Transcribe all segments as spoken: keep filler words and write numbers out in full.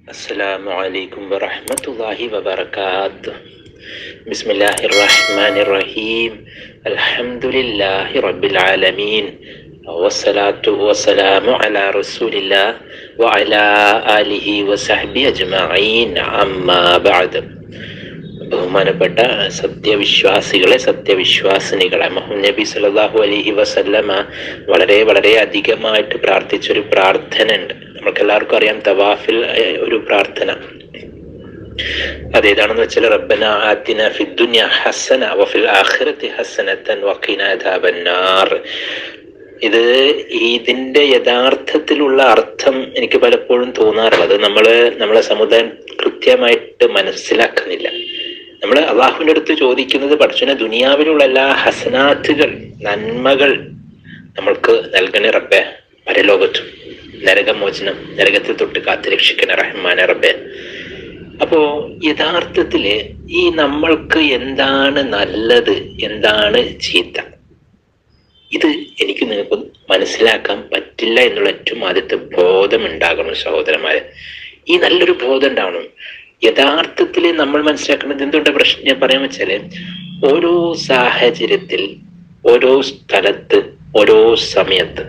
السلام عليكم ورحمة الله وبركاته. بسم الله الرحمن الرحيم. الحمد لله رب العالمين والصلاة والسلام على رسول الله وعلى آله وصحبه أجمعين. أما بعد. ബഹുമാനപ്പെട്ട സത്യവിശ്വാസികളെ സത്യവിശ്വാസിനികളെ, മുഹമ്മദ് നബി സല്ലല്ലാഹു അലൈഹി വസല്ലമ വളരെ വളരെ അധികമായിട്ട് പ്രാർത്ഥിച്ചൊരു പ്രാർത്ഥന ഉണ്ട്. നമുക്ക് എല്ലാവർക്കും അറിയാം, തവാഫിൽ ഒരു പ്രാർത്ഥന. അതേതാണെന്ന് വെച്ചാൽ, റബ്ബന ആതിന ഫിദ്ദുനിയ ഹസന വഫിൽ ആഖിറതി ഹസനതൻ വഖിനാ അദാബന്നാർ. ഇത് ഇതിന്റെ യഥാർത്ഥത്തിലുള്ള അർത്ഥം എനിക്ക് പലപ്പോഴും തോന്നാറുള്ളത്, നമ്മള് നമ്മളെ സമുദായം കൃത്യമായിട്ട് മനസ്സിലാക്കുന്നില്ല. നമ്മൾ അള്ളാഹുവിന്റെ അടുത്ത് ചോദിക്കുന്നത്, പഠിച്ചവനെ ദുനിയാവിലുള്ള എല്ലാ ഹസനാത്തുകൾ, നന്മകൾ നമ്മൾക്ക് നൽകണേ റബ്ബെ, പരലോകത്തും നരകമോചനം, നരകത്തിൽ തൊട്ട് കാത്തു രക്ഷിക്കണേ റഹ്മാനെ റബ്ബെ. അപ്പോ യഥാർത്ഥത്തില് ഈ നമ്മൾക്ക് എന്താണ് നല്ലത്, എന്താണ് ചീത്ത, ഇത് എനിക്ക് നിങ്ങൾക്ക് മനസ്സിലാക്കാൻ പറ്റില്ല എന്നുള്ള ഏറ്റവും ആദ്യത്തെ ബോധം ഉണ്ടാകണം സഹോദരന്മാരെ. ഈ നല്ലൊരു ബോധം ഉണ്ടാവണം. യഥാർത്ഥത്തിൽ നമ്മൾ മനസ്സിലാക്കുന്നത് എന്തുകൊണ്ട് പ്രശ്നം ഞാൻ പറയാൻ വെച്ചാല്, ഓരോ സാഹചര്യത്തിൽ, ഓരോ സ്ഥലത്ത്, ഓരോ സമയത്ത്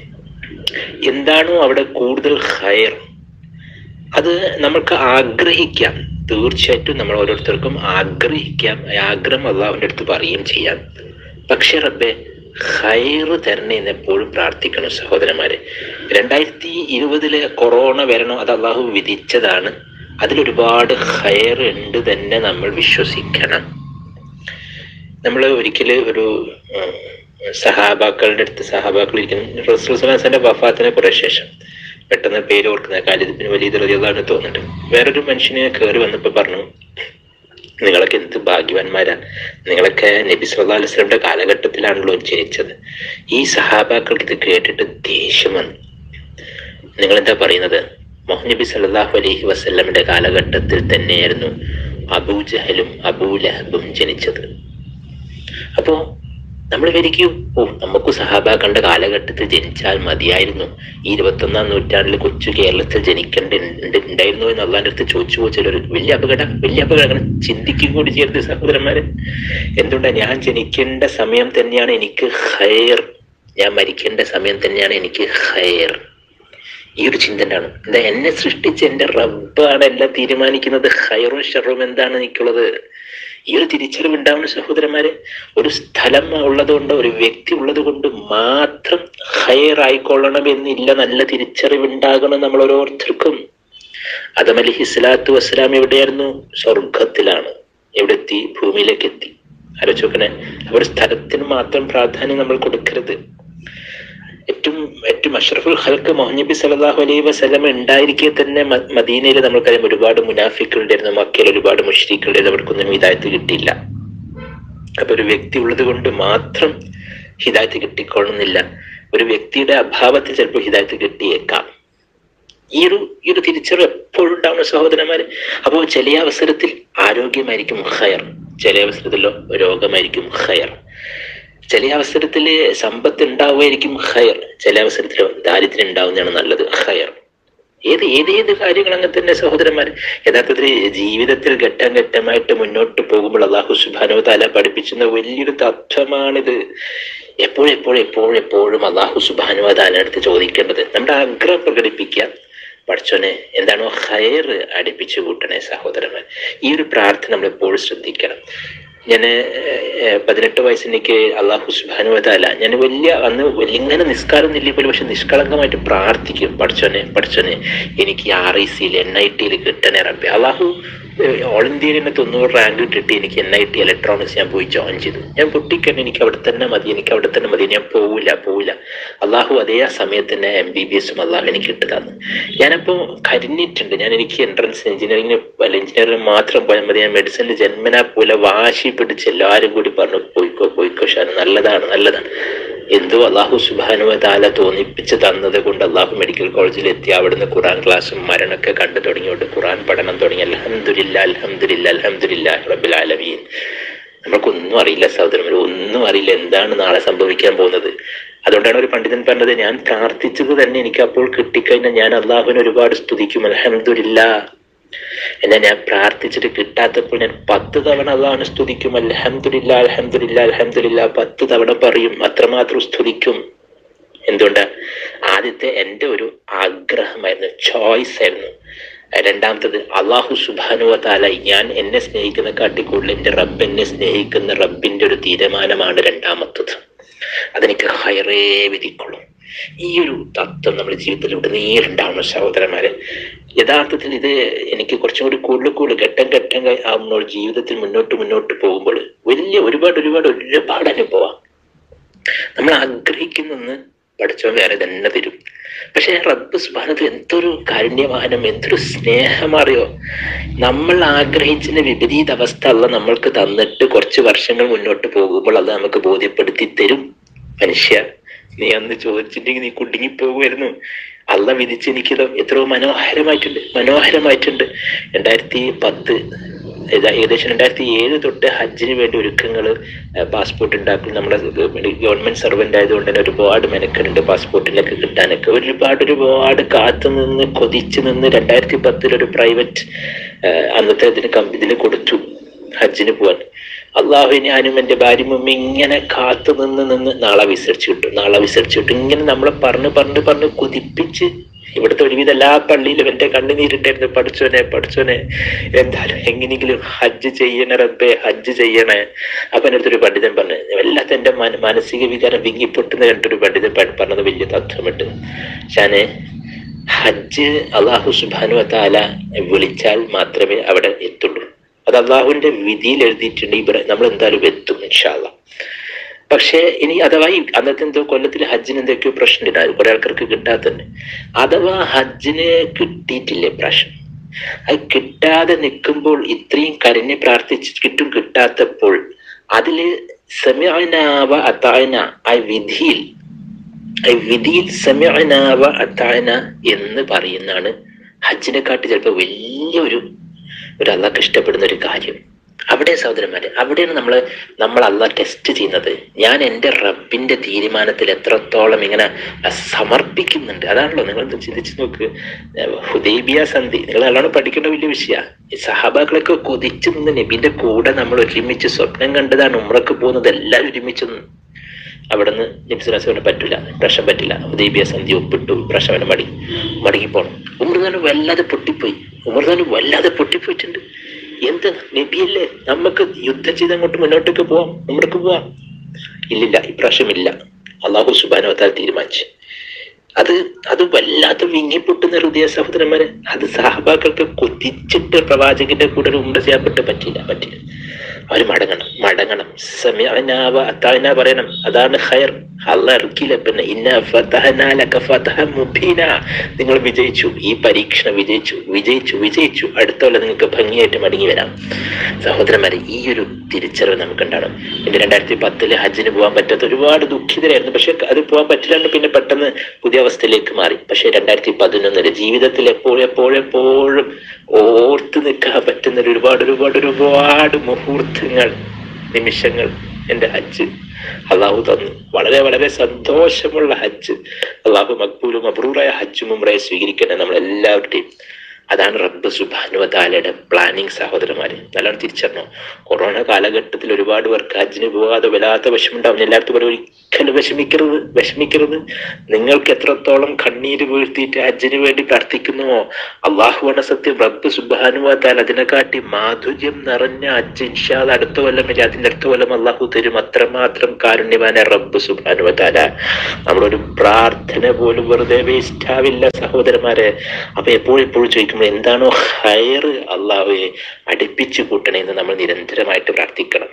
എന്താണോ അവിടെ കൂടുതൽ ഹൈർ, അത് നമ്മൾക്ക് ആഗ്രഹിക്കാം. തീർച്ചയായിട്ടും നമ്മൾ ഓരോരുത്തർക്കും ആഗ്രഹിക്കാം, ആഗ്രഹം അള്ളാഹുവിന്റെ അടുത്ത് പറയുകയും ചെയ്യാം. പക്ഷെ റബ്ബെ ഹൈറ് തരണേ എന്ന് എപ്പോഴും പ്രാർത്ഥിക്കണം സഹോദരന്മാരെ. രണ്ടായിരത്തി ഇരുപതിലെ കൊറോണ വരണോ, അത് അള്ളാഹു വിധിച്ചതാണ്. അതിലൊരുപാട് ഹൈർ ഉണ്ട് തന്നെ നമ്മൾ വിശ്വസിക്കണം. നമ്മൾ ഒരിക്കല് ഒരു സഹാബാക്കളുടെ അടുത്ത്, സഹാബാക്കൾ ഇരിക്കുന്നു, റസൂൽ സ്വല്ലല്ലാഹു അലൈഹി വസല്ലം വഫാത്തിന് കുറെ ശേഷം, പെട്ടെന്ന് പേര് ഓർക്കുന്ന ഖാലിദ് ബിൻ വലീദ് റളിയല്ലാഹു അൻഹു തോന്നുന്നുണ്ട്, വേറൊരു മനുഷ്യനെ കയറി വന്നപ്പോ പറഞ്ഞു, നിങ്ങളൊക്കെ എന്ത് ഭാഗ്യവാന്മാരാ, നിങ്ങളൊക്കെ നബി സല്ലല്ലാഹു അലൈഹി വസല്ലമയുടെ കാലഘട്ടത്തിലാണല്ലോ ജനിച്ചത്. ഈ സഹാബാക്കൾക്ക് ഇത് കേട്ടിട്ട് ദേഷ്യം വന്നു. നിങ്ങൾ എന്താ പറയുന്നത്? മുഹമ്മദ് നബി സല്ലല്ലാഹു അലൈഹി വസല്ലമയുടെ കാലഘട്ടത്തിൽ തന്നെയായിരുന്നു അബൂജഹലും അബൂലഹബും ജനിച്ചത്. അപ്പോ നമ്മൾ വിചാരിക്കും, ഓ നമുക്ക് സഹാബാക്കളുടെ കാലഘട്ടത്തിൽ ജനിച്ചാൽ മതിയായിരുന്നു, ഈ ഇരുപത്തി ഒന്നാം നൂറ്റാണ്ടിൽ കൊച്ചു കേരളത്തിൽ ജനിക്കേണ്ട ഉണ്ടായിരുന്നു എന്ന് അള്ളാന്റെ അടുത്ത് ചോദിച്ചു പോച്ചാൽ ഒരു വലിയ അപകടം, വലിയ അപകടം. ചിന്തിക്കും കൂടി ചെയ്യരുത് സഹോദരന്മാരെ. എന്തുകൊണ്ടാ? ഞാൻ ജനിക്കേണ്ട സമയം തന്നെയാണ് എനിക്ക് ഹൈർ, ഞാൻ മരിക്കേണ്ട സമയം തന്നെയാണ് എനിക്ക് ഹൈർ. ഈ ഒരു ചിന്ത ഉണ്ടാണ്. എന്താ? എന്നെ സൃഷ്ടിച്ച എന്റെ റബ്ബാണ് എല്ലാം തീരുമാനിക്കുന്നത്. ഹൈറും ഷറും എന്താണ് എനിക്കുള്ളത്? ഈ ഒരു തിരിച്ചറിവ് ഉണ്ടാവുന്ന സഹോദരന്മാരെ. ഒരു സ്ഥലം ഉള്ളത് കൊണ്ട്, ഒരു വ്യക്തി ഉള്ളത് കൊണ്ട് മാത്രം ഹൈർ ആയിക്കൊള്ളണം എന്നില്ല. നല്ല തിരിച്ചറിവ് ഉണ്ടാകണം നമ്മൾ ഓരോരുത്തർക്കും. ആദം അലൈഹി സ്വലാത്തു വസ്സലാം എവിടെയായിരുന്നു? സ്വർഗത്തിലാണ്. എവിടെ എത്തി? ഭൂമിയിലേക്ക് എത്തി. ആലോചിച്ച് നോക്കണേ. ഒരു സ്ഥലത്തിന് മാത്രം പ്രാധാന്യം നമ്മൾ കൊടുക്കരുത്. ഏറ്റവും ഏറ്റവും അഷ്റഫുൽ ഖൽഖ് മുഹമ്മദ് നബി സല്ലല്ലാഹു അലൈഹി വസല്ലം ഉണ്ടായിരിക്കെ തന്നെ മദീനയിൽ നമ്മൾക്കറിയാം ഒരുപാട് മുനാഫിക്കുകളുണ്ടായിരുന്നു, മക്കയിൽ ഒരുപാട് മുശ്രിക്കുകളുണ്ടായിരുന്നു, അവർക്കൊന്നും ഹിദായത്ത് കിട്ടിയില്ല. അപ്പൊ ഒരു വ്യക്തി ഉള്ളത് കൊണ്ട് മാത്രം ഹിദായത്ത് കിട്ടിക്കൊള്ളുന്നില്ല. ഒരു വ്യക്തിയുടെ അഭാവത്തിൽ ചിലപ്പോൾ ഹിദായത്ത് കിട്ടിയേക്കാം. ഈ ഒരു ഈ ഒരു തിരിച്ചറിവ് എപ്പോഴും ഉണ്ടാവുന്ന സഹോദരന്മാര്. അപ്പോ ചില അവസരത്തിൽ ആരോഗ്യമായിരിക്കും ഖൈർ, ചില അവസരത്തിലോ രോഗമായിരിക്കും ഖൈർ, ചില അവസരത്തില് സമ്പത്ത് ഉണ്ടാവുമായിരിക്കും ഖൈർ, ചില അവസരത്തിലോ ദാരിദ്ര്യം ഉണ്ടാവുന്നതാണ് നല്ലത് ഖൈർ. ഏത് ഏതേത് കാര്യങ്ങൾ അങ്ങനെ തന്നെ സഹോദരന്മാര്. യഥാർത്ഥത്തിൽ ജീവിതത്തിൽ ഘട്ടം ഘട്ടമായിട്ട് മുന്നോട്ട് പോകുമ്പോൾ അല്ലാഹു സുബ്ഹാനഹു വ തആല പഠിപ്പിക്കുന്ന വലിയൊരു തത്വമാണിത്. എപ്പോഴും എപ്പോഴും എപ്പോഴും എപ്പോഴും അല്ലാഹു സുബ്ഹാനഹു വ തആല അടുത്ത് ചോദിക്കേണ്ടത്, നമ്മുടെ ആഗ്രഹം പ്രകടിപ്പിക്കുക, പഠിച്ചോനെ എന്താണോ ഖൈർ അടുപ്പിച്ചു കൂട്ടണേ സഹോദരന്മാർ. ഈ ഒരു പ്രാർത്ഥന നമ്മൾ എപ്പോഴും ശ്രദ്ധിക്കണം. ഞാൻ പതിനെട്ട് വയസ്സിലേക്ക് അള്ളാഹു സുബ്ഹാനഹു വ തആല, ഞാൻ വലിയ അന്ന് ഇങ്ങനെ നിസ്കാരം ഇല്ല പോലും, പക്ഷെ നിഷ്കളങ്കമായിട്ട് പ്രാർത്ഥിക്കും, പഠിച്ചോനെ പഠിച്ചോനെ എനിക്ക് ആർ ഐ സിയിൽ എൻ ഐ ടിയിൽ കിട്ടണേ റബ്ബേ. അള്ളാഹു ഓൾ ഇന്ത്യയിൽ തന്നെ തൊണ്ണൂറ് റാങ്ക് കിട്ടി എനിക്ക് എൻ ഐ ടി ഇലക്ട്രോണിക്സ് ഞാൻ പോയി ജോയിൻ ചെയ്തു. ഞാൻ പൊട്ടിക്കന്നെ, എനിക്ക് അവിടെ തന്നെ മതി, എനിക്ക് അവിടെ തന്നെ മതി, ഞാൻ പോവില്ല പോവില്ല അള്ളാഹു അതേ ആ സമയത്ത് തന്നെ എം ബി ബി എസും അള്ളാഹു എനിക്ക് ഇട്ട് തന്നു. ഞാനപ്പോ കരിഞ്ഞിട്ടുണ്ട്. ഞാൻ എനിക്ക് എൻട്രൻസ് എഞ്ചിനീയറിംഗിന് അല്ല എഞ്ചിനീയറിംഗ് മാത്രം പോയാൽ മതി, ഞാൻ മെഡിസിനിൽ ജന്മനാ പോലെ വാശി പിടിച്ച് എല്ലാവരും കൂടി പറഞ്ഞു പോയിക്കോ പോയിക്കോ ഷാന്, നല്ലതാണ് നല്ലതാണ്. എന്തോ അള്ളാഹു സുബ്ഹാനഹു വ തആല തോന്നിപ്പിച്ച് തന്നത് കൊണ്ട് അള്ളാഹു മെഡിക്കൽ കോളേജിൽ എത്തി. അവിടുന്ന് ഖുർആൻ ക്ലാസ്സും മരണമൊക്കെ കണ്ടു തുടങ്ങിയോണ്ട് ഖുർആൻ പഠനം തുടങ്ങി. അൽഹംദുലില്ലാ അൽഹംദുലില്ലാ അൽഹംദുലില്ലാഹി റബ്ബിൽ ആലമീൻ. നമുക്കൊന്നും അറിയില്ല സഹോദരന്മാരെ, ഒന്നും അറിയില്ല എന്താണ് നാളെ സംഭവിക്കാൻ പോകുന്നത്. അതുകൊണ്ടാണ് ഒരു പണ്ഡിതൻ പറഞ്ഞത്, ഞാൻ പ്രാർത്ഥിച്ചത് തന്നെ എനിക്ക് അപ്പോൾ കിട്ടിക്കഴിഞ്ഞാൽ ഞാൻ അള്ളാഹുവിനെ ഒരുപാട് സ്തുതിക്കും, അൽഹംദുലില്ലാ. എന്നാൽ ഞാൻ പ്രാർത്ഥിച്ചിട്ട് കിട്ടാത്തപ്പോൾ ഞാൻ പത്ത് തവണ അള്ളാഹുവിനെ സ്തുതിക്കും, അൽഹംദുലില്ലാ അൽഹംദുലില്ലാ അൽഹംദുലില്ലാ പത്ത് തവണ പറയും, അത്രമാത്രം സ്തുതിക്കും. എന്തുകൊണ്ടാ? ആദ്യത്തെ എൻ്റെ ഒരു ആഗ്രഹമായിരുന്നു, ചോയ്സ് ആയിരുന്നു. രണ്ടാമത്തത് അള്ളാഹു സുബ്ഹാനഹു വ തആല ഞാൻ എന്നെ സ്നേഹിക്കുന്ന കാട്ടി കൂടുതൽ എൻ്റെ റബ്ബ് എന്നെ സ്നേഹിക്കുന്ന റബ്ബിന്റെ ഒരു തീരുമാനമാണ് രണ്ടാമത്തത്. അതെനിക്ക് ഹൈറേ വിധിക്കുള്ളൂ. ഈ ഒരു തത്വം നമ്മുടെ ജീവിതത്തിലൂടെ നേരിണ്ടാവണം സഹോദരന്മാരെ. യഥാർത്ഥത്തിൽ ഇത് എനിക്ക് കുറച്ചും കൂടി കൂടുതൽ കൂടുതൽ ഘട്ടം ഘട്ടം ആവുമ്പോൾ ജീവിതത്തിൽ മുന്നോട്ട് മുന്നോട്ട് പോകുമ്പോൾ വലിയ ഒരുപാട് ഒരുപാട് ഒരുപാട് അനുഭവം നമ്മൾ ആഗ്രഹിക്കുന്നെന്ന് പഠിച്ചവൻ വേറെ തന്നെ തരും. പക്ഷെ റബ്ബ് സുബ്ഹാനഹു എന്തൊരു കാരുണ്യവാനം, എന്തൊരു സ്നേഹമറിയോ. നമ്മൾ ആഗ്രഹിച്ചതിന് വിപരീത അവസ്ഥ അല്ല നമ്മൾക്ക് തന്നിട്ട് കുറച്ച് വർഷങ്ങൾ മുന്നോട്ട് പോകുമ്പോൾ അത് നമുക്ക് ബോധ്യപ്പെടുത്തി തരും. മനുഷ്യ, നീ അന്ന് ചോദിച്ചിട്ടുണ്ടെങ്കിൽ നീ കുടുങ്ങിപ്പോകുമായിരുന്നു. അല്ല വിധിച്ച് എനിക്കിത് എത്രയോ മനോഹരമായിട്ടുണ്ട് മനോഹരമായിട്ടുണ്ട് രണ്ടായിരത്തി പത്ത് ഏകദേശം രണ്ടായിരത്തി ഏഴ് തൊട്ട് ഹജ്ജിന് വേണ്ടി ഒരുക്കങ്ങൾ, പാസ്പോർട്ട് ഉണ്ടാക്കും. നമ്മുടെ ഗവൺമെന്റ് സർവന്റ് ആയതുകൊണ്ട് തന്നെ ഒരുപാട് മെനക്കെടുണ്ട് പാസ്പോർട്ടിനൊക്കെ കിട്ടാനൊക്കെ. ഒരുപാട് ഒരുപാട് കാത്തു നിന്ന് കൊതിച്ചു നിന്ന് രണ്ടായിരത്തി പത്തിൽ ഒരു പ്രൈവറ്റ് അന്നത്തെ ഇതിന് ഇതിന് കൊടുത്തു ഹജ്ജിന് പോവാൻ. അള്ളാഹു ഞാനും എൻ്റെ ഭാര്യയും ഇങ്ങനെ കാത്തു നിന്ന് നിന്ന് നാളെ വിസരിച്ചു കിട്ടും നാളെ വിസരിച്ചു കിട്ടും ഇങ്ങനെ നമ്മളെ പറഞ്ഞ് പറഞ്ഞ് പറഞ്ഞ് കൊതിപ്പിച്ച് ഇവിടുത്തെ ഒരുവിധം എല്ലാ പള്ളിയിലും എൻ്റെ കണ്ണുനീരുണ്ടായിരുന്നു. പഠിച്ചോനെ പഠിച്ചോനെ എന്തായാലും എങ്ങനെയെങ്കിലും ഹജ്ജ് ചെയ്യണേ റബ്ബേ, ഹജ്ജ് ചെയ്യണേ. അപ്പൊ എൻ്റെ അടുത്തൊരു പണ്ഡിതൻ പറഞ്ഞു, വല്ലാത്ത എൻ്റെ മാനസിക വികാരം വിങ്ങിപ്പൊട്ടുന്ന കണ്ടൊരു പണ്ഡിതൻ പറഞ്ഞത് വലിയ തത്വമുണ്ട്. ഞാന് ഹജ്ജ് അള്ളാഹു സുബ്ഹാനഹു വ തആല വിളിച്ചാൽ മാത്രമേ അവിടെ എത്തുള്ളൂ. അത് അള്ളാഹുവിന്റെ വിധിയിൽ എഴുതിയിട്ടുണ്ട്. ഇവിടെ നമ്മൾ എന്തായാലും എത്തും ഇൻഷാ അല്ലാഹ്. പക്ഷെ ഇനി അഥവാ അന്നത്തെ എന്തോ കൊല്ലത്തിൽ ഹജ്ജിന് എന്തൊക്കെയോ പ്രശ്നം ഉണ്ടായിരുന്നു, കുറെ ആൾക്കാർക്ക് കിട്ടാത്തന്നെ. അഥവാ ഹജ്ജിന് കിട്ടിയിട്ടില്ലേ പ്രാവശ്യം, അത് കിട്ടാതെ നിൽക്കുമ്പോൾ ഇത്രയും കരഞ്ഞ് പ്രാർത്ഥിച്ച് കിട്ടും കിട്ടാത്തപ്പോൾ അതില് സമിഅനാ വ അതാഅന, ആ വിധിയിൽ ആ വിധിയിൽ സമിഅനാ വ അതാഅന എന്ന് പറയുന്നതാണ് ഹജ്ജിനെക്കാട്ടി ചിലപ്പോൾ വലിയൊരു ഒരു അള്ളാഹ്ക്ക് ഇഷ്ടപ്പെടുന്ന ഒരു കാര്യം. അവിടെ സഹോദരന്മാരെ, അവിടെയാണ് നമ്മൾ നമ്മൾ അള്ളാഹ് ടെസ്റ്റ് ചെയ്യുന്നത്. ഞാൻ എൻ്റെ റബ്ബിന്റെ തീരുമാനത്തിൽ എത്രത്തോളം ഇങ്ങനെ സമർപ്പിക്കുന്നുണ്ട്. അതാണല്ലോ നിങ്ങൾ ചിന്തിച്ച് നോക്ക്. ഹുദൈബിയ സന്ധി നിങ്ങൾ നല്ലോണം പഠിക്കേണ്ട വലിയ വിഷയമാണ്. ഈ സഹാബാക്കളൊക്കെ കൊതിച്ചു നിന്ന് നബിന്റെ കൂടെ നമ്മൾ ഒരുമിച്ച് സ്വപ്നം കണ്ടതാണ് ഉംറക്ക് പോകുന്നത്. എല്ലാവരും ഒരുമിച്ച് അവിടുന്ന് നബി സ്വല്ലല്ലാഹു അലൈഹി വസല്ലം പറ്റില്ല, പ്രശ്നം പറ്റില്ല. ഹുദൈബിയ സന്ധി ഒപ്പിട്ടു, പ്രശ്നം മടി മടങ്ങിപ്പോണം. ഉമർ വല്ലാതെ പൊട്ടിപ്പോയി ഉമർ വല്ലാതെ പൊട്ടിപ്പോയിട്ടുണ്ട്. എന്ത് നബിയല്ലേ, നമുക്ക് യുദ്ധം ചെയ്ത് അങ്ങോട്ട് മുന്നോട്ടേക്ക് പോവാം, ഉംറക്ക് പോവാം. ഇല്ലില്ല, ഇപ്രാവശ്യം ഇല്ല. അള്ളാഹു സുബ്ഹാനഹു വ തആല തീരുമാനിച്ചു. അത് അത് വല്ലാത്ത വിങ്ങിപ്പൊട്ടുന്ന ഹൃദയ സഹോദരന്മാരെ. അത് സഹാബാക്കൾക്ക് കൊതിച്ചിട്ട് പ്രവാചകന്റെ കൂടെ ഒരു ഉംറ ചെയ്യാൻ പറ്റില്ല പറ്റില്ല അവര് മടങ്ങണം മടങ്ങണം സമിഅനാ വ അതാഅന പറയണം. അതാണ് ഖൈർ. അല്ലാഹ് ഇറക്കില്ല പിന്നെ ഇന്നാ ഫതഹനാ ലക ഫതഹൻ മുബീനാ. നിങ്ങൾ വിജയിച്ചു, ഈ പരീക്ഷണം വിജയിച്ചു വിജയിച്ചു വിജയിച്ചു അടുത്തോളം നിങ്ങൾക്ക് ഭംഗിയായിട്ട് മടങ്ങി വരാം. സഹോദരന്മാരെ, ഈ ഒരു തിരിച്ചറിവ് നമുക്ക് ഉണ്ടാവണം. പിന്നെ രണ്ടായിരത്തി പത്തില് ഹജ്ജിന് പോകാൻ പറ്റാത്ത ഒരുപാട് ദുഃഖിതരായിരുന്നു. പക്ഷെ അത് പോകാൻ പറ്റില്ലാണ്ട് പിന്നെ പെട്ടെന്ന് പുതിയ അവസ്ഥയിലേക്ക് മാറി. പക്ഷെ രണ്ടായിരത്തി പതിനൊന്നില് ജീവിതത്തിൽ എപ്പോഴും എപ്പോഴും എപ്പോഴും ഓർത്ത് നിൽക്കാൻ പറ്റുന്ന ഒരുപാട് ഒരുപാട് ഒരുപാട് മുഹൂർത്തങ്ങൾ, നിമിഷങ്ങൾ എൻ്റെ ഹജ്ജ് അള്ളാഹു തന്നു. വളരെ വളരെ സന്തോഷമുള്ള ഹജ്ജ്. അള്ളാഹു മഖ്ബൂലും മബ്റൂറായ ഹജ്ജും ഉംറയും സ്വീകരിക്കണേ നമ്മളെല്ലാവരുടെയും. അതാണ് റബ്ബ് സുബ്ഹാനഹു വ തആലയുടെ പ്ലാനിങ്. സഹോദരന്മാരെ, നല്ലോണം തിരിച്ചറിഞ്ഞോ. കൊറോണ കാലഘട്ടത്തിൽ ഒരുപാട് പേർക്ക് ഹജ്ജിന് പോകാതെ വല്ലാത്ത വിഷമുണ്ടാവും. എല്ലായിടത്തും പറയും ഒരിക്കലും വിഷമിക്കരുത് വിഷമിക്കരുത് നിങ്ങൾക്ക് എത്രത്തോളം കണ്ണീര് വീഴ്ത്തിയിട്ട് ഹജ്ജിന് വേണ്ടി പ്രാർത്ഥിക്കുന്നുവോ, അള്ളാഹുവാണ് സത്യം. റബ്ബ് സുബ്ഹാനഹു വ തആല അതിനെക്കാട്ടി മാധുര്യം നിറഞ്ഞ ഹജ്ജ് ഇൻഷാ അല്ലാഹ് അടുത്ത കൊല്ലം ഇല്ല അതിന്റെ അടുത്ത കൊല്ലം അള്ളാഹു തരും. അത്രമാത്രം കാരുണ്യവാനായ റബ്ബ് സുബ്ഹാനഹു വ തആല. നമ്മളൊരു പ്രാർത്ഥന പോലും വെറുതെ വേസ്റ്റ് ആവില്ല സഹോദരന്മാരെ. അപ്പൊ എപ്പോഴും എപ്പോഴും ചോദിക്കുമ്പോൾ എന്താണോ ഹൈർ അള്ളാഹുവെ അടുപ്പിച്ചു കൂട്ടണമെന്ന് നമ്മൾ നിരന്തരമായിട്ട് പ്രാർത്ഥിക്കണം.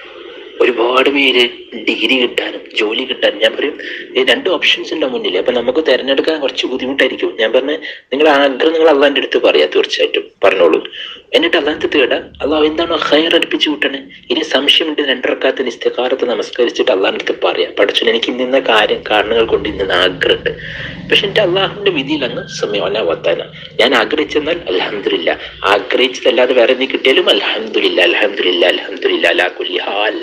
ഒരുപാട് പേര് ഡിഗ്രി കിട്ടാനും ജോലി കിട്ടാനും, ഞാൻ പറയും ഈ രണ്ട് ഓപ്ഷൻസ് ഉണ്ടാവും മുന്നിൽ. അപ്പൊ നമുക്ക് തിരഞ്ഞെടുക്കാൻ കുറച്ച് ബുദ്ധിമുട്ടായിരിക്കും. ഞാൻ പറഞ്ഞ നിങ്ങൾ ആഗ്രഹം നിങ്ങൾ അള്ളാന്റെ അടുത്ത് പറയാ, തീർച്ചയായിട്ടും പറഞ്ഞോളൂ. എന്നിട്ട് അള്ളാഹത്തെ തേട അള്ളാഹു എന്താണോ ഹൈർ അടുപ്പിച്ചു കൂട്ടണേ. ഇനി സംശയമുണ്ട് രണ്ടറക്കാത്ത ഇസ്തിഖാറത്ത് നമസ്കരിച്ചിട്ട് അള്ളാന്റെ അടുത്ത് പറയാം, പഠിച്ചു എനിക്ക് ഇന്ന കാര്യം കാരണങ്ങൾ കൊണ്ട് ഇന്ന ആഗ്രഹമുണ്ട്, പക്ഷെ എന്റെ അള്ളാഹുവിന്റെ വിധിയിൽ അങ്ങ് സമയവന വത്താന ഞാൻ ആഗ്രഹിച്ചെന്നാൽ അൽഹംദുലില്ലാ, ആഗ്രഹിച്ചതല്ലാതെ വേറെ എന്തെങ്കിലും കിട്ടിയാലും അൽഹംദുലില്ലാ അൽഹംദുലില്ലാ അൽഹംദുലില്ലാ അലാ കുല്ലി ഹാൽ.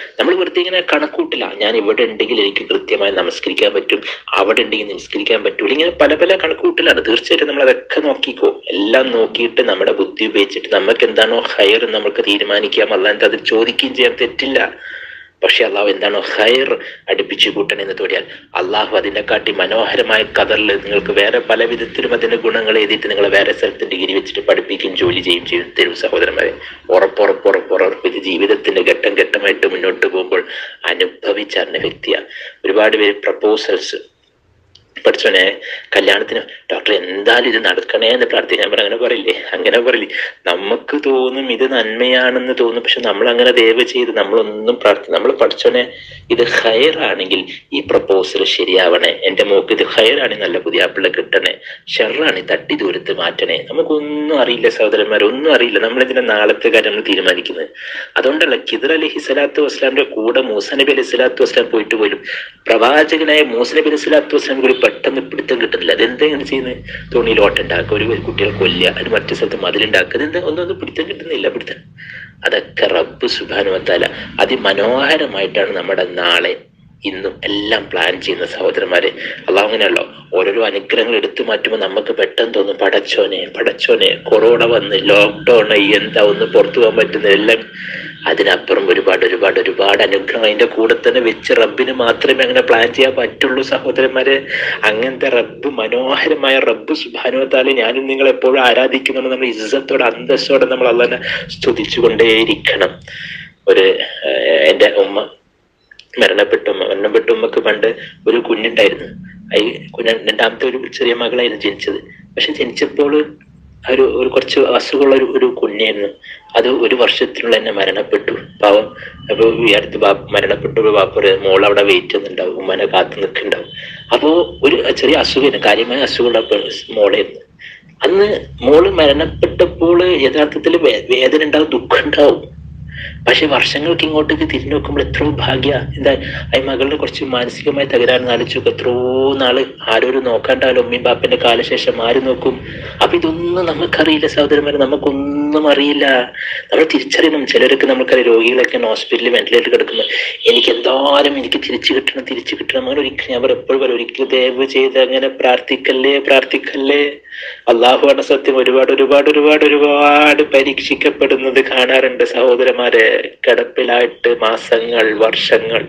നമ്മൾ വെറുതെ ഇങ്ങനെ കണക്കൂട്ടില്ല, ഞാൻ ഇവിടെ ഉണ്ടെങ്കിൽ എനിക്ക് കൃത്യമായി നമസ്കരിക്കാൻ പറ്റും, അവിടെ ഉണ്ടെങ്കിൽ നമസ്കരിക്കാൻ പറ്റൂല, ഇങ്ങനെ പല പല കണക്കൂട്ടിലാണ്. തീർച്ചയായിട്ടും നമ്മൾ അതൊക്കെ നോക്കിക്കോ. എല്ലാം നോക്കിയിട്ട് നമ്മുടെ ബുദ്ധി ഉപയോഗിച്ചിട്ട് നമുക്ക് എന്താണോ ഹയർ നമുക്ക് തീരുമാനിക്കാം. അല്ലാണ്ട് അത് ചോദിക്കുകയും ചെയ്യാൻ തെറ്റില്ല. പക്ഷെ അള്ളാഹു എന്താണോ ഹൈർ അടുപ്പിച്ചു കൂട്ടണം എന്ന് തോന്നിയാൽ അള്ളാഹു അതിനെക്കാട്ടി മനോഹരമായ കദറിൽ നിങ്ങൾക്ക് വേറെ പല വിധത്തിലും അതിന്റെ ഗുണങ്ങൾ എഴുതിയിട്ട് നിങ്ങൾ വേറെ സ്ഥലത്ത് ഡിഗ്രി വെച്ചിട്ട് പഠിപ്പിക്കുകയും ജോലി ചെയ്യും ചെയ്യും തരും സഹോദരന്മാരെ. ഉറപ്പുറപ്പുറപ്പുറപ്പ് ഇത് ജീവിതത്തിന്റെ ഘട്ടം ഘട്ടമായിട്ട് മുന്നോട്ട് പോകുമ്പോൾ അനുഭവിച്ചറിഞ്ഞ വ്യക്തിയാണ്. ഒരുപാട് പേര് പ്രപ്പോസൽസ് പഠിച്ചോനെ കല്യാണത്തിന് ഡോക്ടർ എന്തായാലും ഇത് നടക്കണേ എന്ന് പ്രാർത്ഥിക്കാൻ പറഞ്ഞ അങ്ങനെ പറയില്ലേ, അങ്ങനെ പറയില്ലേ. നമുക്ക് തോന്നും ഇത് നന്മയാണെന്ന് തോന്നും, പക്ഷെ നമ്മൾ അങ്ങനെ ദയവ് ചെയ്ത് നമ്മളൊന്നും പ്രാർത്ഥി നമ്മൾ പഠിച്ചോനെ ഇത് ഹയർ ആണെങ്കിൽ ഈ പ്രപ്പോസൽ ശരിയാവണേ, എന്റെ മോക്ക് ഇത് ഹയർ ആണെങ്കിൽ നല്ല പുതിയ ആപ്പിള കിട്ടണേ, ഷെറാണ് തട്ടി ദൂരത്ത് മാറ്റണേ. നമുക്കൊന്നും അറിയില്ല സഹോദരന്മാർ, ഒന്നും അറിയില്ല. നമ്മളിതിന്റെ നാളത്തെ കാര്യം നമ്മൾ തീരുമാനിക്കുന്നത്. അതുകൊണ്ടല്ല ഖിദർ അലൈഹി സ്വലാത്തു വസ്സലാമിന്റെ കൂടെ മൂസ നബി അലൈഹി സ്വലാത്തു വസ്സലാം പോയിട്ട് പോലും പ്രവാചകനായ മൂസ നബി അലൈഹി സ്വലാത്തു വസ്സലാം കൂടി പെട്ടെന്ന് പിടുത്തം കിട്ടുന്നില്ല. അതെന്താ ഇങ്ങനെ ചെയ്യുന്നത്? തോണിയിൽ ഓട്ടുണ്ടാക്കുക, ഒരു കുട്ടികളെ കൊല്ലുക, അതിന് മറ്റു സ്ഥലത്ത് മതിലുണ്ടാക്കുക, അതെന്താ ഒന്നും ഒന്നും പിടുത്തം കിട്ടുന്നില്ല. പിടുത്തം അതൊക്കെ റബ്ബ് സുബ്ഹാനഹു വ തആല അതിമനോഹരമായിട്ടാണ് നമ്മുടെ നാളെ ഇന്നും എല്ലാം പ്ലാൻ ചെയ്യുന്ന സഹോദരന്മാരെ. അള്ളാഹു അങ്ങനെയല്ലോ ഓരോരോ അനുഗ്രഹങ്ങൾ എടുത്തു മാറ്റുമ്പോൾ നമുക്ക് പെട്ടെന്ന് തോന്നും പടച്ചോനെ പടച്ചോനെ കൊറോണ വന്ന് ലോക്ക്ഡൗൺ എന്താ ഒന്ന് പുറത്തു പോകാൻ പറ്റുന്ന എല്ലാം. അതിനപ്പുറം ഒരുപാട് ഒരുപാട് ഒരുപാട് അനുഗ്രഹം അതിന്റെ കൂടെ തന്നെ വെച്ച് റബ്ബിന് മാത്രമേ അങ്ങനെ പ്ലാൻ ചെയ്യാൻ പറ്റുള്ളൂ സഹോദരന്മാരെ. അങ്ങനത്തെ റബ്ബ്, മനോഹരമായ റബ്ബ് സുബ്ഹാനഹു വ തആല ഞാനും നിങ്ങൾ എപ്പോഴും ആരാധിക്കുന്നുണ്ട്. നമ്മൾ ഇസ്സത്തോടെ അന്തസ്സോടെ നമ്മൾ അള്ളാഹനെ സ്തുതിച്ചുകൊണ്ടേയിരിക്കണം. ഒരു എന്റെ ഉമ്മ മരണപ്പെട്ട ഉമ്മ മരണപ്പെട്ട ഉമ്മക്ക് പണ്ട് ഒരു കുഞ്ഞുണ്ടായിരുന്നു. ഈ കുഞ്ഞ രണ്ടാമത്തെ ഒരു ചെറിയ മകളായിരുന്നു ജനിച്ചത്. പക്ഷെ ജനിച്ചപ്പോൾ ഒരു ഒരു കുറച്ച് അസുഖമുള്ള ഒരു ഒരു കുഞ്ഞായിരുന്നു. അത് ഒരു വർഷത്തിനുള്ള തന്നെ മരണപ്പെട്ടു. പാവം. അപ്പൊ ഈ അടുത്ത് ബാപ്പ മരണപ്പെട്ടു. ബാപ്പ മോൾ അവിടെ വെയിറ്റ് ചെയ്യുന്നുണ്ടാവും, ഉമ്മനെ കാത്തു നിൽക്കുന്നുണ്ടാവും. അപ്പോ ഒരു ചെറിയ അസുഖം, കാര്യമായ അസുഖമുള്ള മോളായിരുന്നു. അന്ന് മോള് മരണപ്പെട്ടപ്പോൾ യഥാർത്ഥത്തിൽ വേദന ഉണ്ടാവും, ദുഃഖം ഉണ്ടാവും. പക്ഷെ വർഷങ്ങൾക്ക് ഇങ്ങോട്ടേക്ക് തിരിഞ്ഞു നോക്കുമ്പോൾ എത്രയോ ഭാഗ്യ. എന്താ ഈ മകളുടെ കുറച്ച് മാനസികമായി തകരാറ് ആലോചിച്ചു. എത്രയോ നാള് ആരോരും നോക്കാണ്ടാലും ഉമ്മയും ബാപ്പന്റെ കാലശേഷം ആര് നോക്കും? അപ്പൊ ഇതൊന്നും നമുക്കറിയില്ല സഹോദരന്മാരെ, നമുക്കൊന്നും അറിയില്ല. നമ്മൾ തിരിച്ചറിയണം. ചിലർക്ക് നമുക്കറിയാം, രോഗികളൊക്കെ ഹോസ്പിറ്റലിൽ വെന്റിലേറ്റർ കിടക്കുന്നത്, എനിക്ക് എന്തായാലും എനിക്ക് തിരിച്ചു കിട്ടണം തിരിച്ചു കിട്ടണം അങ്ങനെ ഒരിക്കലും ഞാൻ എപ്പോഴും പറയും, ഒരിക്കലും ദയവ് ചെയ്ത് അങ്ങനെ പ്രാർത്ഥിക്കല്ലേ പ്രാർത്ഥിക്കല്ലേ. അള്ളാഹുവാണ് സത്യം. ഒരുപാട് ഒരുപാട് ഒരുപാട് ഒരുപാട് പരീക്ഷിക്കപ്പെടുന്നത് കാണാറുണ്ട് സഹോദരന്മാരെ. കിടപ്പിലായിട്ട് മാസങ്ങൾ വർഷങ്ങൾ,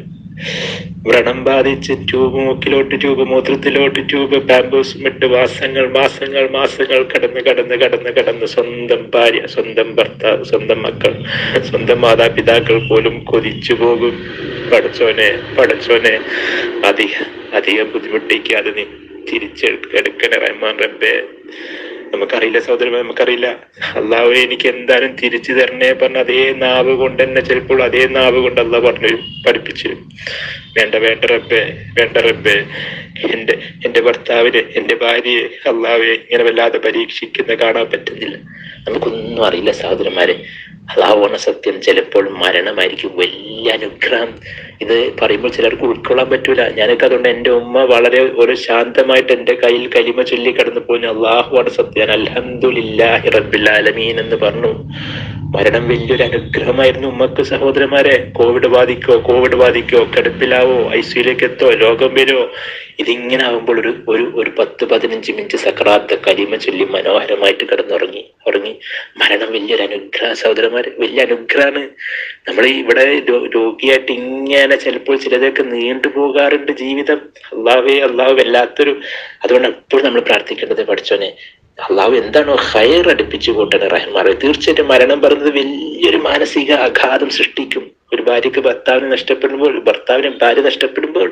വ്രണം ബാധിച്ച് ട്യൂബ് മൂക്കിലോട്ട് ട്യൂബ് മൂത്രത്തിലോട്ട് ട്യൂബ് പാമ്പേഴ്സും ഇട്ട് മാസങ്ങൾ മാസങ്ങൾ മാസങ്ങൾ കടന്ന് കടന്ന് കടന്ന് കടന്ന് സ്വന്തം ഭാര്യ, സ്വന്തം ഭർത്താവ്, സ്വന്തം മക്കൾ, സ്വന്തം മാതാപിതാക്കൾ പോലും കൊതിച്ചു പോകും. പടച്ചോനെ പടച്ചോനെ അധികം അധികം ബുദ്ധിമുട്ടിക്കാതെ നീ തിരിച്ചെടുക്കണ റഹ്മാൻ റബ്ബേ. നമുക്കറിയില്ല സഹോദരൻ, നമുക്കറിയില്ല. അള്ളാഹു എനിക്ക് എന്തായാലും തിരിച്ചു തരണേ പറഞ്ഞ അതേ നാവ് കൊണ്ട് തന്നെ ചിലപ്പോൾ അതേ നാവ് കൊണ്ട് അള്ളാഹ് പറഞ്ഞു പഠിപ്പിച്ചു. വേണ്ട വേണ്ട റബ്ബേ വേണ്ട റബ്ബേ, എന്റെ എന്റെ ഭർത്താവിനെ എന്റെ ഭാര്യയെ അള്ളാഹുവെ ഇങ്ങനെ വല്ലാതെ പരീക്ഷിക്കുന്ന കാണാൻ പറ്റുന്നില്ല. നമുക്കൊന്നും അറിയില്ല സഹോദരന്മാരെ. അള്ളാഹുവാണ് സത്യം. ചിലപ്പോൾ മരണമായിരിക്കും വലിയ അനുഗ്രഹം. ഇത് പറയുമ്പോൾ ചിലർക്ക് ഉൾക്കൊള്ളാൻ പറ്റൂല. ഞാനൊക്കെ അതുകൊണ്ട് എന്റെ ഉമ്മ വളരെ ഒരു ശാന്തമായിട്ട് എന്റെ കയ്യിൽ കലിമ ചൊല്ലി കടന്നു പോയി അള്ളാഹുവാണ് സത്യം അൽഹംദുലില്ലാഹി റബ്ബിൽ ആലമീൻ എന്ന് പറഞ്ഞു. മരണം വലിയൊരു അനുഗ്രഹമായിരുന്നു ഉമ്മക്ക് സഹോദരന്മാരെ. കോവിഡ് ബാധിക്കോ കോവിഡ് ബാധിക്കോ കിടപ്പിലാവോ ഐ സിയിലേക്ക് എത്തോ രോഗം വരുമോ, ഇതിങ്ങനെ ആകുമ്പോൾ ഒരു ഒരു ഒരു പത്ത് പതിനഞ്ച് മിനിറ്റ് സക്രാത്ത് കലിമ ചൊല്ലി മനോഹരമായിട്ട് കിടന്നുറങ്ങി ഉറങ്ങി മരണം വലിയൊരു അനുഗ്രഹ സഹോദരന്മാരെ, വലിയ അനുഗ്രഹമാണ്. നമ്മൾ ഇവിടെ രോഗിയായിട്ട് ഇങ്ങനെ ചിലപ്പോൾ ചിലതൊക്കെ നീണ്ടു പോകാറുണ്ട് ജീവിതം. അള്ളാഹുവേ അള്ളാഹു വല്ലാത്തൊരു. അതുകൊണ്ട് എപ്പോഴും നമ്മൾ പ്രാർത്ഥിക്കേണ്ടത് പഠിച്ചോനെ അള്ളാഹു എന്താണോ ഹൈർ അടുപ്പിച്ചു കൂട്ടണ റഹ്മാനെ. തീർച്ചയായിട്ടും മരണം പറയുന്നത് വലിയൊരു മാനസിക ആഘാതം സൃഷ്ടിക്കും. ഒരു ഭാര്യക്ക് ഭർത്താവിനെ നഷ്ടപ്പെടുമ്പോൾ, ഭർത്താവിനെ ഭാര്യ നഷ്ടപ്പെടുമ്പോൾ.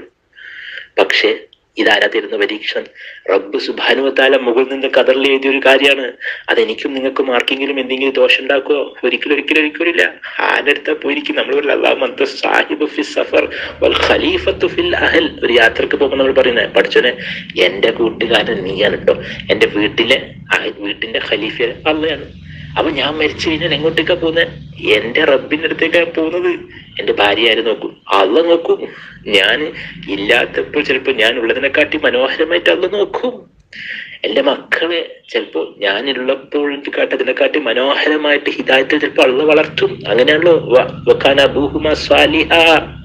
പക്ഷെ ഇതാരാ തരുന്ന പരീക്ഷണം? റബ്ബ് സുബ്ഹാനഹു വ തആല മുകളിൽ നിന്ന് ഖദറിൽ എഴുതിയ ഒരു കാര്യമാണ്. അതെനിക്കും നിങ്ങൾക്കും ആർക്കെങ്കിലും എന്തെങ്കിലും ദോഷം ഉണ്ടാക്കുമോ? ഒരിക്കലും ഒരിക്കലും ഒരിക്കലും ഇല്ല. ആരെടുത്താ പോയിരിക്കും? നമ്മൾ അല്ലാഹു സാഹിബു ഫി സഫർ വൽ ഖലീഫത്തു ഫിൽ അഹൽ. ഒരു യാത്രക്ക് പോകുമ്പോൾ നമ്മൾ പറയുന്നത് പഠിച്ചോനെ എന്റെ കൂട്ടുകാരൻ നീയാണ് കേട്ടോ, എന്റെ വീട്ടിലെ വീട്ടിന്റെ ഖലീഫ അള്ളയാണ്. അപ്പൊ ഞാൻ മരിച്ചു കഴിഞ്ഞാൽ എങ്ങോട്ടേക്കാ പോകുന്നത്? എന്റെ റബ്ബിന്റെ അടുത്തേക്കാണ് പോകുന്നത്. എന്റെ ഭാര്യ ആര് നോക്കും? അള്ള നോക്കും. ഞാൻ ഇല്ലാത്തപ്പോൾ ചിലപ്പോൾ ഞാൻ ഉള്ളതിനെക്കാട്ടി മനോഹരമായിട്ട് അള്ള നോക്കും. എന്റെ മക്കളെ ചിലപ്പോ ഞാനുള്ളപ്പോൾ കാട്ടതിനെക്കാട്ടി മനോഹരമായിട്ട് ഹിദായത്തിൽ ചിലപ്പോൾ അള്ള വളർത്തും. അങ്ങനെയാണല്ലോ വകാന അബൂഹുമാ സ്വാലിഹാ.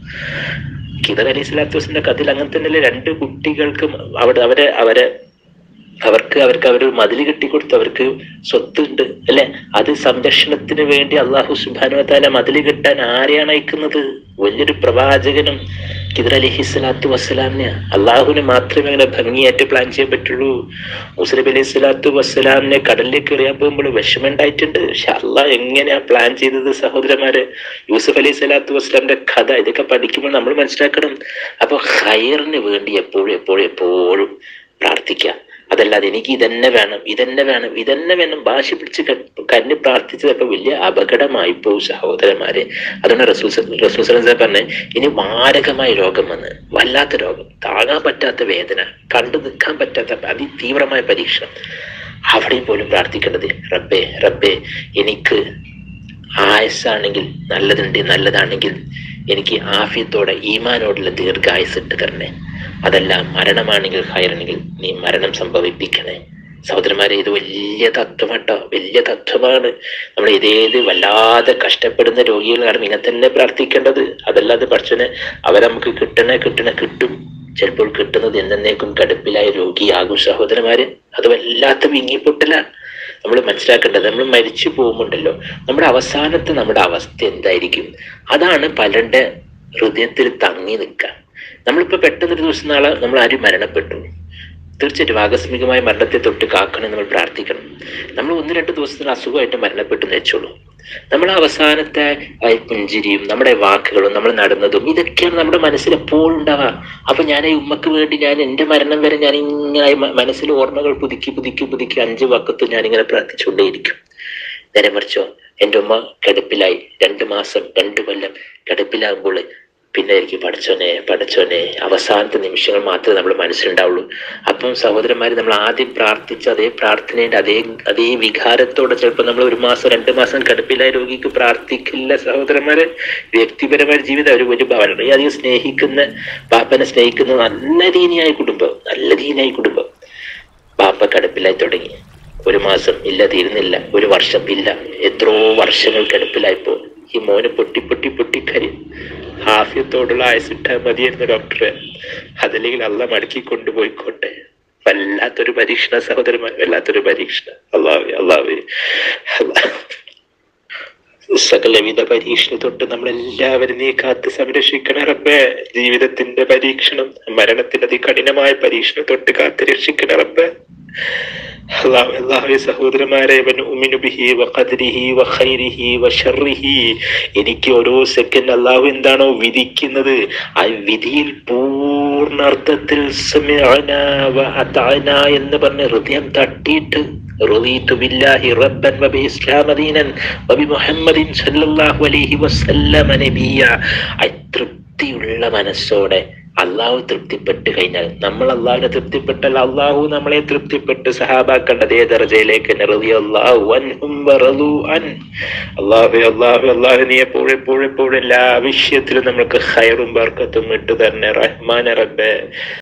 ഖിദർ അലൈഹി സ്വലാത്തു വസ്സലാമിന്റെ കഥയിൽ അങ്ങനെ തന്നെയല്ലേ രണ്ട് കുട്ടികൾക്കും അവിടെ അവരെ അവരെ അവർക്ക് അവർക്ക് അവർ മതിൽ കെട്ടിക്കൊടുത്തു, അവർക്ക് സ്വത്തുണ്ട് അല്ലെ. അത് സംരക്ഷണത്തിന് വേണ്ടി അള്ളാഹു സുബ്ഹാനഹു വ തആല മതിൽ കെട്ടാൻ ആരെയാണ് അയക്കുന്നത്? വലിയൊരു പ്രവാചകനും ഖിദർ അലൈഹി സ്വലാത്തു വസ്സലാമിനെ. അള്ളാഹുവിന് മാത്രമേ അങ്ങനെ ഭംഗിയായിട്ട് പ്ലാൻ ചെയ്യാൻ പറ്റുള്ളൂ. മൂസാ നബി അലൈഹി സ്വലാത്തു വസ്സലാമിനെ കടലിലേക്ക് എറിയാൻ പോകുമ്പോൾ വിഷമം ഉണ്ടായിട്ടുണ്ട്. പക്ഷെ അള്ളാഹ് എങ്ങനെയാ പ്ലാൻ ചെയ്തത് സഹോദരന്മാരെ? യൂസുഫ് അലൈഹി സ്വലാത്തു വസ്സലാമിന്റെ കഥ ഇതൊക്കെ പഠിക്കുമ്പോൾ നമ്മൾ മനസ്സിലാക്കണം. അപ്പൊ ഖൈറിന് വേണ്ടി എപ്പോഴും എപ്പോഴും എപ്പോഴും പ്രാർത്ഥിക്കാം. അതല്ലാതെ എനിക്ക് ഇതന്നെ വേണം ഇതന്നെ വേണം ഇതന്നെ വേണം വാശി പിടിച്ച് കന്നി പ്രാർത്ഥിച്ചതൊക്കെ വലിയ അപകടമായി പോകും സഹോദരന്മാരെ. അതുകൊണ്ട് റസൂൽ റസൂൽ സല്ലല്ലാഹു അലൈഹി വസല്ലം പറഞ്ഞ് ഇനി മാരകമായ രോഗം വന്ന്, വല്ലാത്ത രോഗം, താങ്ങാൻ പറ്റാത്ത വേദന, കണ്ടു നിൽക്കാൻ പറ്റാത്ത അതിതീവ്രമായ പരീക്ഷണം, അവിടെയും പോലും പ്രാർത്ഥിക്കേണ്ടത് റബ്ബേ റബ്ബേ എനിക്ക് ആയുസ്സാണെങ്കിൽ നല്ലതുണ്ട്, നല്ലതാണെങ്കിൽ എനിക്ക് ആഫിയത്തോടെ ഈമാനോടുള്ള ദീർഘായുസ് ഇട്ട് തരണേ. അതല്ല മരണമാണെങ്കിൽ ഹൈറാണെങ്കിൽ നീ മരണം സംഭവിപ്പിക്കണേ. സഹോദരന്മാരെ, ഇത് വലിയ തത്വമാട്ടോ, വലിയ തത്വമാണ്. നമ്മൾ ഇതേത് വല്ലാതെ കഷ്ടപ്പെടുന്ന രോഗികളാണ് ഇങ്ങനെ തന്നെ പ്രാർത്ഥിക്കേണ്ടത്. അതല്ലാതെ പഠിച്ചനെ അവരെ നമുക്ക് കിട്ടണേ കിട്ടണേ കിട്ടും. ചിലപ്പോൾ കിട്ടുന്നത് എന്നേക്കും കടുപ്പിലായ രോഗിയാകും സഹോദരന്മാര്. അത് വല്ലാത്ത വിങ്ങിപ്പൊട്ടല. നമ്മൾ മനസ്സിലാക്കേണ്ടത്, നമ്മൾ മരിച്ചു പോകുമ്പോണ്ടല്ലോ നമ്മുടെ അവസാനത്തെ നമ്മുടെ അവസ്ഥ എന്തായിരിക്കും? അതാണ് പലരുടെ ഹൃദയത്തിൽ തങ്ങി നിൽക്കുക. നമ്മളിപ്പോ പെട്ടെന്നൊരു ദിവസം നാളെ നമ്മൾ ആരും മരണപ്പെട്ടു, തീർച്ചയായിട്ടും ആകസ്മികമായ മരണത്തെ തൊട്ട് കാക്കണം നമ്മൾ പ്രാർത്ഥിക്കണം. നമ്മൾ ഒന്ന് രണ്ട് ദിവസത്തിന് അസുഖമായിട്ട് മരണപ്പെട്ടു എന്ന് വെച്ചോളൂ. നമ്മൾ അവസാനത്തെ പുഞ്ചിരിയും നമ്മുടെ വാക്കുകളും നമ്മൾ നടന്നതും ഇതൊക്കെയാണ് നമ്മുടെ മനസ്സിൽ എപ്പോഴും ഉണ്ടാവുക. അപ്പൊ ഞാൻ ഈ ഉമ്മക്ക് വേണ്ടി ഞാൻ എൻ്റെ മരണം വരെ ഞാൻ ഇങ്ങനെ മനസ്സിൽ ഓർമ്മകൾ പുതുക്കി പുതുക്കി പുതുക്കി അഞ്ച് വക്കത്ത് ഞാനിങ്ങനെ പ്രാർത്ഥിച്ചുകൊണ്ടേയിരിക്കും. നേരെ മറിച്ചോ എൻ്റെ ഉമ്മ കിടപ്പിലായി രണ്ട് മാസം രണ്ട് കൊല്ലം കിടപ്പിലാകുമ്പോൾ പിന്നെ എനിക്ക് പഠിച്ചോനെ പഠിച്ചോനെ അവസാനത്തെ നിമിഷങ്ങൾ മാത്രമേ നമ്മുടെ മനസ്സിലുണ്ടാവുള്ളൂ. അപ്പം സഹോദരന്മാര്, നമ്മൾ ആദ്യം പ്രാർത്ഥിച്ച അതേ പ്രാർത്ഥനയുടെ അതേ അതേ വികാരത്തോടെ ചിലപ്പോൾ നമ്മൾ ഒരു മാസം രണ്ട് മാസം കിടപ്പിലായ രോഗിക്ക് പ്രാർത്ഥിക്കില്ല സഹോദരന്മാരെ. വ്യക്തിപരമായ ജീവിതം ഒരു വലിയ വളരെയധികം സ്നേഹിക്കുന്ന പാപ്പനെ സ്നേഹിക്കുന്ന നല്ല ദീനിയായ കുടുംബം, നല്ല ദീനിയായ കുടുംബം. പാപ്പ കിടപ്പിലായി തുടങ്ങി, ഒരു മാസം ഇല്ല, തീരുന്നില്ല, ഒരു വർഷം ഇല്ല, എത്രയോ വർഷങ്ങൾ കിടപ്പിലായപ്പോ ഈ മോന് പൊട്ടി പൊട്ടി പൊട്ടിക്കരി ഹാഫ്യത്തോടുള്ള ആയുസിട്ടാൽ മതിയായിരുന്നു ഡോക്ടറെ. അതല്ലെങ്കിൽ അള്ള മടക്കി കൊണ്ടുപോയിക്കോട്ടെ. വല്ലാത്തൊരു പരീക്ഷണ സഹോദരന്മാർ, വല്ലാത്തൊരു പരീക്ഷണം. അള്ളാഹു അള്ളാഹു സകലവിധ പരീക്ഷണ തൊട്ട് നമ്മളെല്ലാവരും നീ കാത്ത് സംരക്ഷിക്കണ റബ്ബേ. ജീവിതത്തിന്റെ പരീക്ഷണം, മരണത്തിന്റെ അതികഠിനമായ പരീക്ഷണം തൊട്ട് കാത്ത് രക്ഷിക്കണ റബ്ബേ. അല്ലാഹു അല്ലാഹുവേ സഹോദരന്മാരെ, എനിക്ക് ഓരോ സെക്കൻഡ് അള്ളാഹു എന്താണോ വിധിക്കുന്നത് ആ വിധിയിൽ പൂർണ്ണ അർത്ഥത്തിൽ എന്ന് പറഞ്ഞ് ഹൃദയം തട്ടിയിട്ട് റളിതു ബില്ലാഹി റബ്ബൻ വബിഇസ്ലാമ ദീനൻ വബിമുഹമ്മദിൻ സ്വല്ലല്ലാഹു അലൈഹി വസല്ലമ നബിയ. തൃപ്തിയുള്ള മനസ്സോടെ അള്ളാഹു തൃപ്തിപ്പെട്ട് കഴിഞ്ഞാൽ, നമ്മൾ അള്ളാഹുവിനെ തൃപ്തിപ്പെട്ടാൽ അള്ളാഹു നമ്മളെ തൃപ്തിപ്പെട്ട് സഹാബാക്കളുടെ അതേ ദർജയിലേക്ക് റളിയല്ലാഹു അൻഹും വറളു അൻ. അള്ളാഹു അള്ളാഹു അള്ളാഹു നീ എപ്പോഴും എപ്പോഴും എപ്പോഴും എല്ലാ വിഷയത്തിലും നമ്മൾക്ക് ഖൈറും ബർക്കത്തും ഇട്ടു തന്നെ റഹ്മാൻ റബ്ബേ.